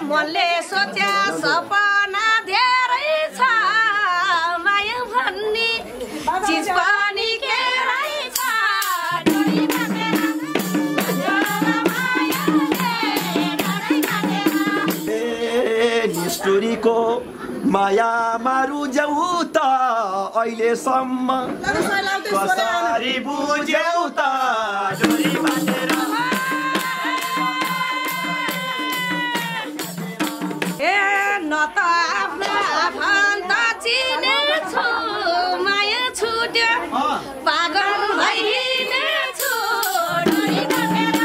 मनले सोचे सपना धेरै छ माया भन्ने चिज पनि के रहेछ निष्ठुरीको माया मारु जाऊ त अहिलेसम्म कसरी बुझ्यौ त डोरी बाँधेर न त आफ्नो आफन्त चिनेछु माया छुट्यो पागल भइनेछु डोरी काटेर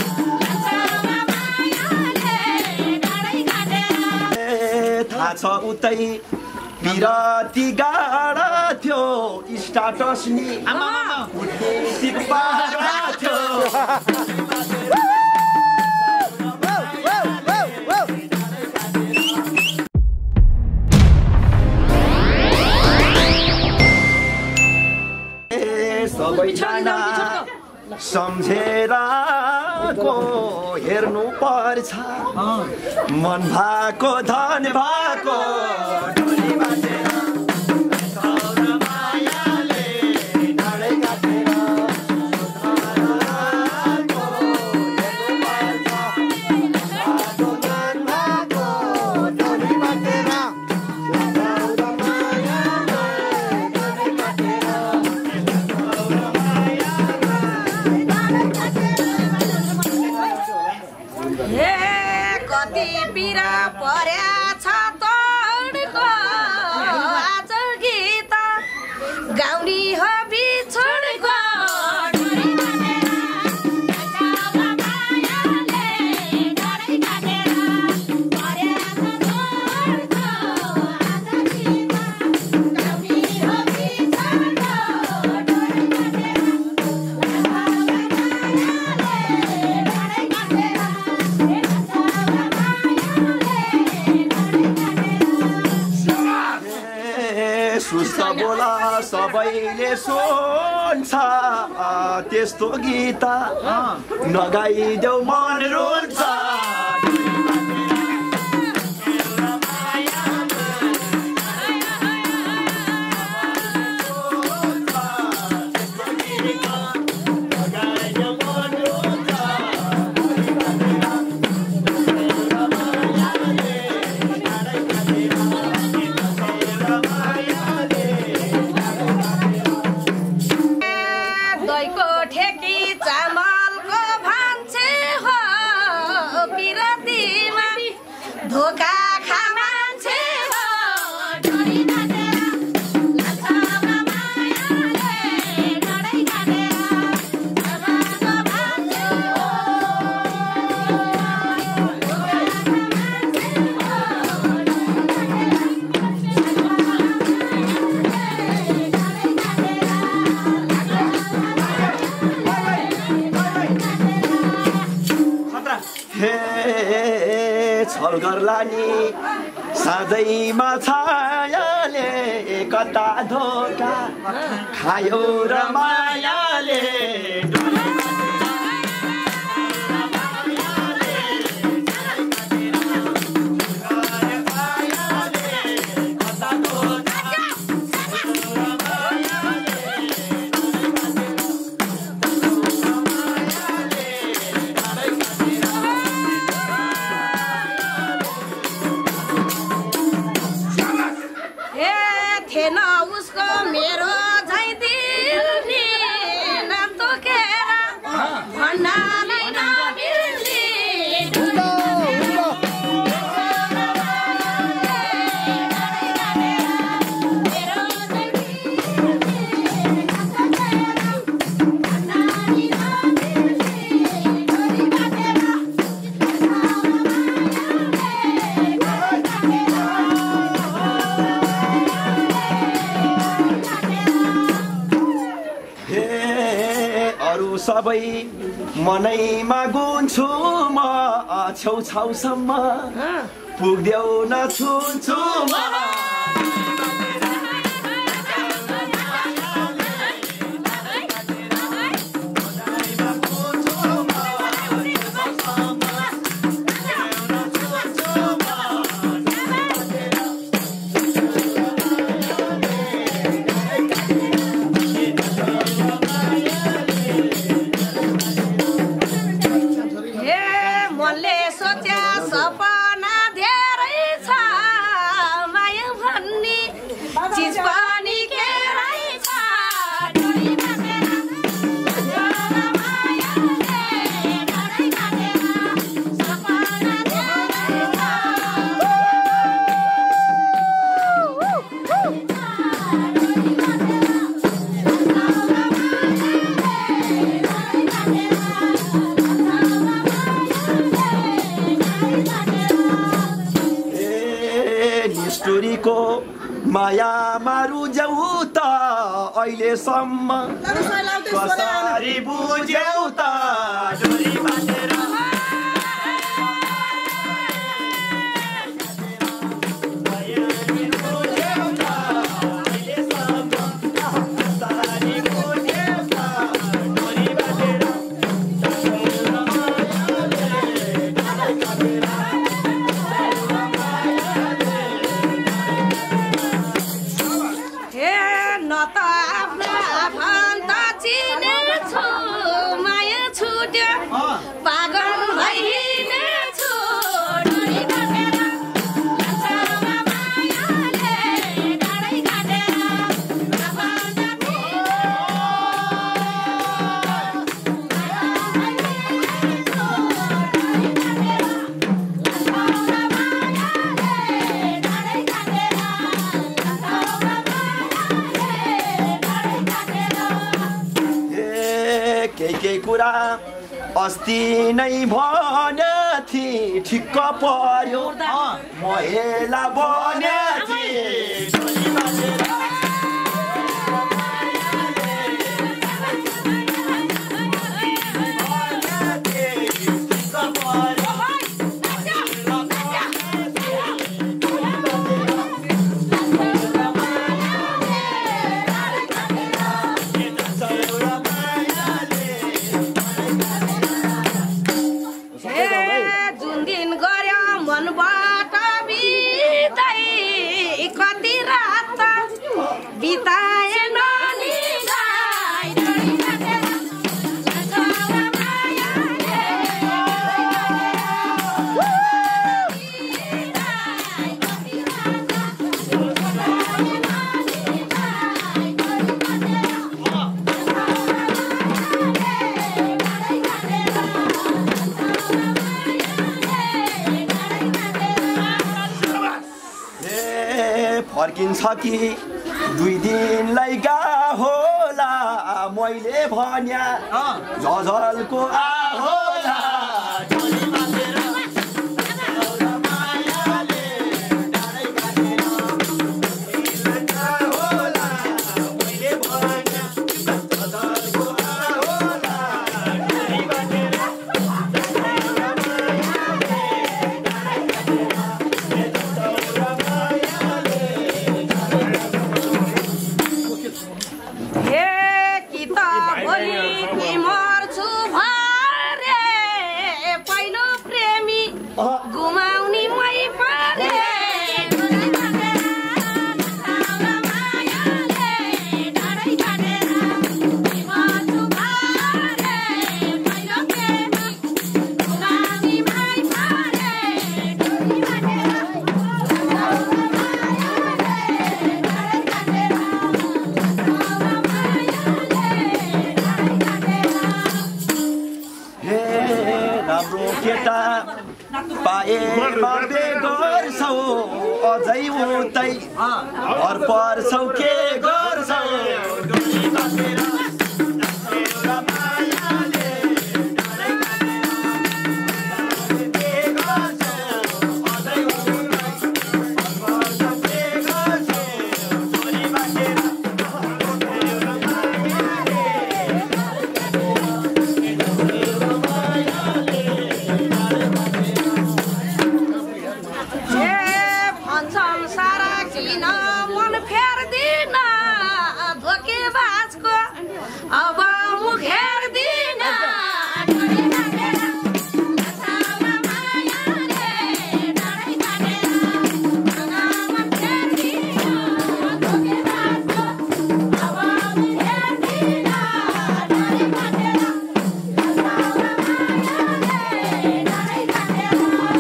थाहा छ उतै पिरती गाडा थियो स्टाटस नि कूटनीतिक पाडा थियो सबैजना सम्झेर को हेर्नु पर्छ मन भएको धन भएको डोरी बाँधेर मायाले डाँडै काटेर कति पिरा पर्या छ तोडको आज गीत गाउनी हो बिछोडको सुस्त बोला सबैले सुन्छ त्यस्तो गीत नगाइदेऊ मन रुन्छ धोका खा मान्छे हो डोरी काटेर लाछामा मायाले डाँडै काटेर जगाको मान्छे हो धोका खा मान्छे हो छल गर्ला नि साँझैमा छायाले कता धोका खायो र मायाले थिएन उसको मेरो झै दिल नि नाम तोकेर भन्नाले नमिल्ने सबै मनैमा गुन्छु म छेउछाउसम्म पुग्देऊ न छुन्छु म सोच्या सपना धेरै छ माया भन्ने चिज पनि के रहेछ डोरी बाँधेर मायाले डोरी बाँधेर सपना धेरै निष्ठुरीको माया मारु जाऊ त अहिलेसम्म कसरी बुझ्यौ त डोरी बाँधेर पागल भइनेछु डोरी बाँधेर लान्छौँमा मायाले डाँडै काटेर सपना केही कुरा अस्ति नै भने थिए ठिक्क पर्यो महिला बने थिए डोरी बाँधेर जुन दिन गऱ्यो मनबाट बिताइ कति रात बिताए नानीलाई डोरी बाँधेर लान्छौँमा मायाले फर्किन्छ कि 2 दिनलाई गा होला मैले भन्या झझलको आ होला डोरी बाँधेर मायाले डाँडै काटेर होला मैले भन्या झझलको आ होला डोरी बाँधेर गुमाउने मै परे डोरी बाँधेर लान्छौँमा मायाले डाँडै काटेर मर्छु भरे पहिलो प्रेमी गुमाउने मै परे डोरी बाँधेर लान्छौँमा मायाले डाँडै काटेर लान्छौँमा मायाले डाँडै काटेर राम्रो केटा पाए बाबे गर्छौ अझै उतै घर पर्छौ के गर्छौ डोरी बाँधेर लान्छौँमा मायाले डाँडै काटेर के गर्छौ अझै उतै घर पर्छौ के गर्छौ डोरी बाँधेर अब मुख हेर्दिन डोरी बाँधेर लान्छौँमा मायाले डाँडै काटेर आँगामा फेर्दिन धोकेबाजको अब मुख हेर्दिन डोरी बाँधेर लान्छौँमा मायाले डाँडै काटेर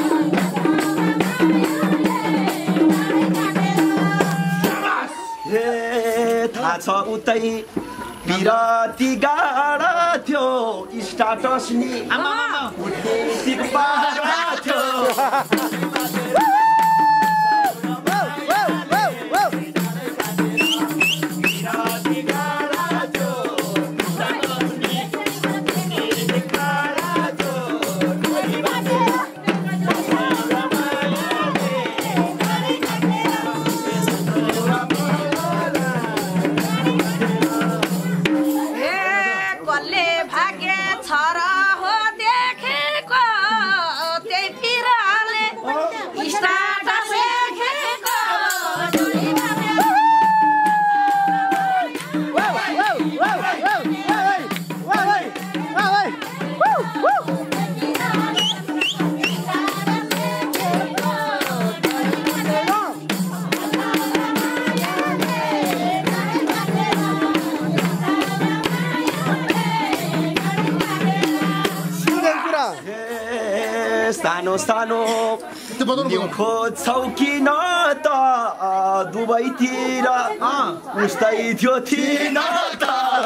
छ उतै बिराती गाडा थियो स्टाटस नि टिक पारा थियो सानो सानो खोज्छौ किन त दुबईतिर उस्तै थियो थिन त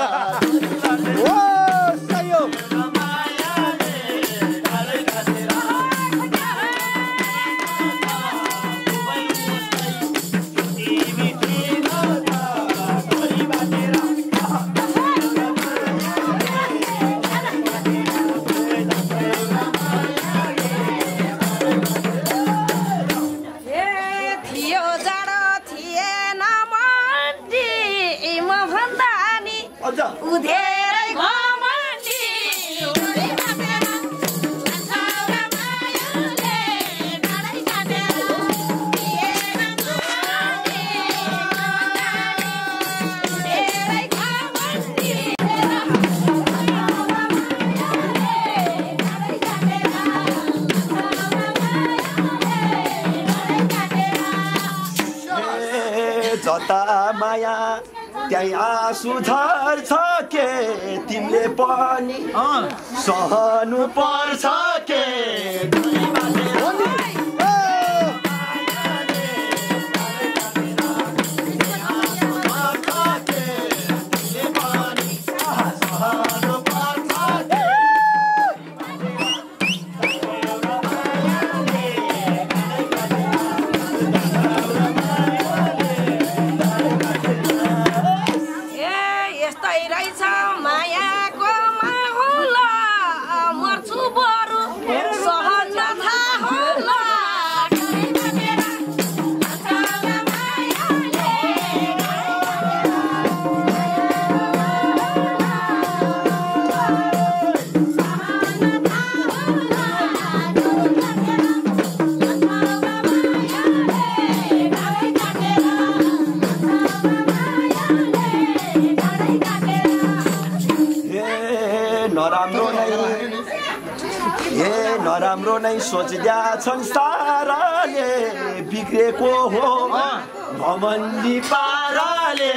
जता माया त्यही आँसु झर्छ के तिमीले पनि सहनु पर्छ के नराम्रो नै सोच्दा छन् साराले बिग्रेको हो घमण्डी पाराले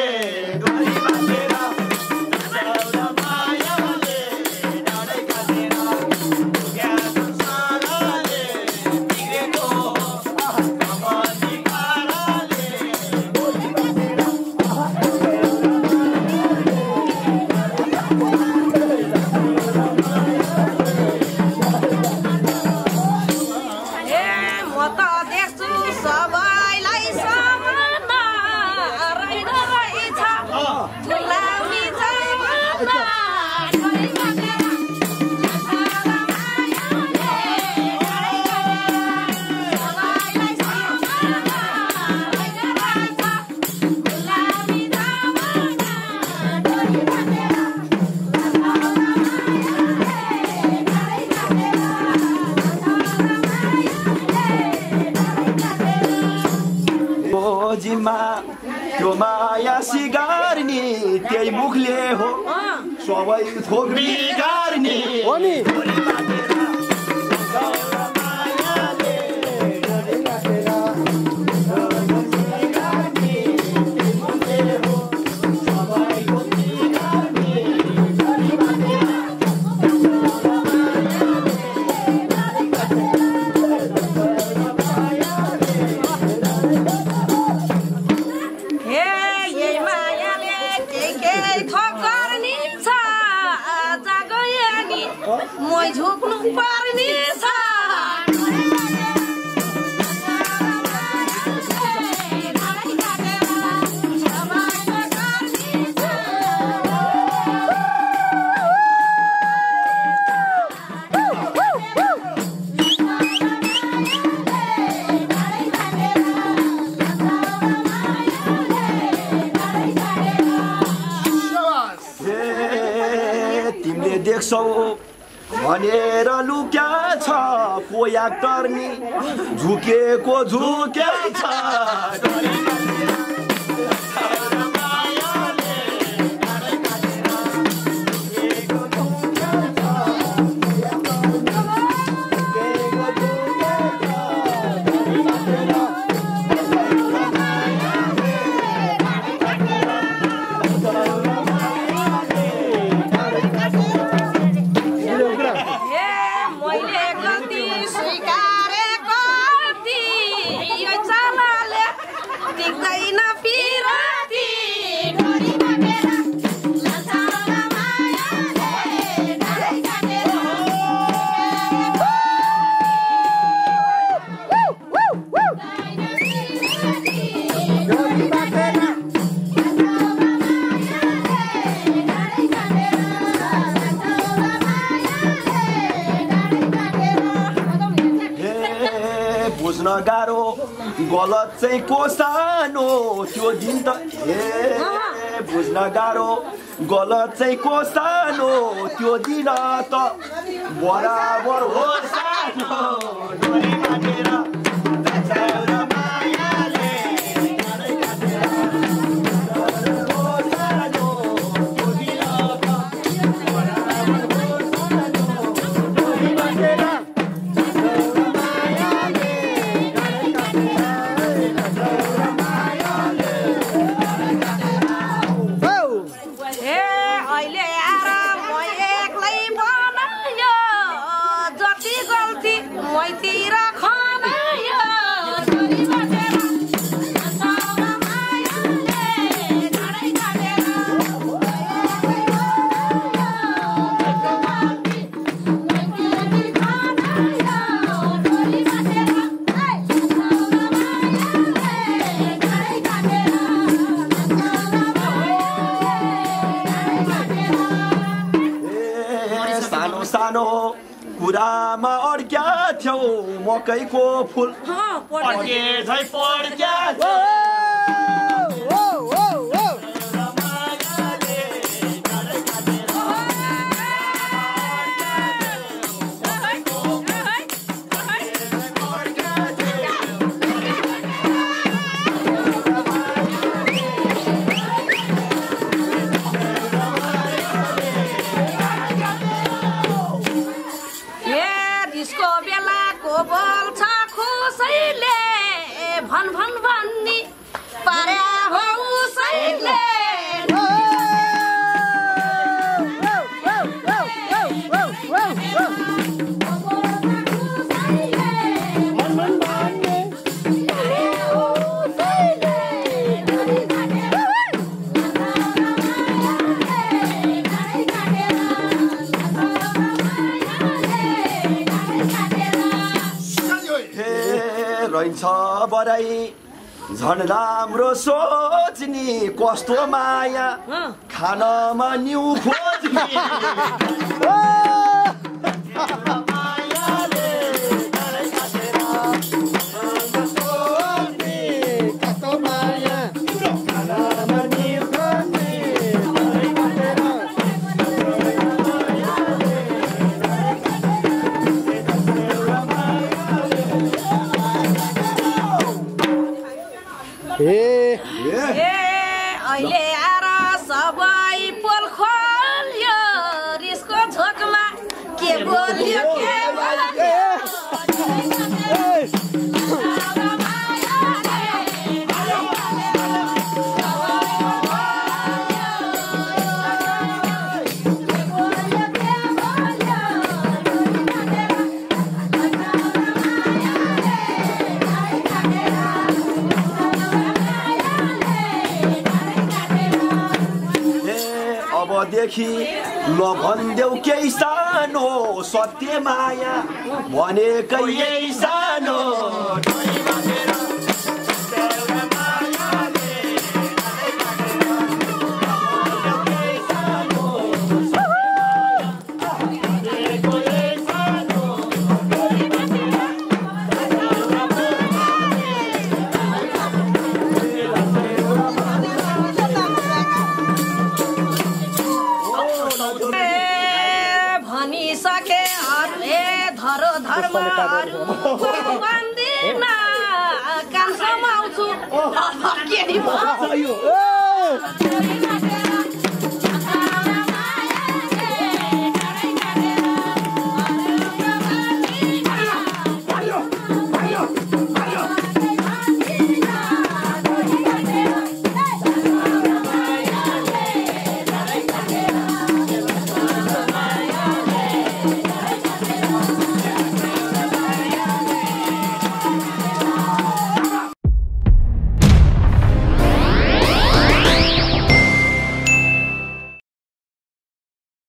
त्यो माया सिगार्ने त्यही मुखले हो सबै थोक बिगार्ने हो नि बिर्सौ भनेर लुक्या छ कोया टर्नी झुकेको झुके छ गाह्रो गलत चाहिँ को सानो त्यो दिन त बुझ्न गाह्रो गलत चाहिँ को सानो त्यो दिन त बराबर हो सानो डोरी बाँधेर कुरामा अड्क्या थियौ मकैको फुल पड्के झै पड्क्या बराई झन् राम्रो सोच्ने कस्तो माया खानमा न्यु खोज्ने देखि नभन्देऊ केही सानो सत्य माया भनेकै यही सानो के नि भयो यो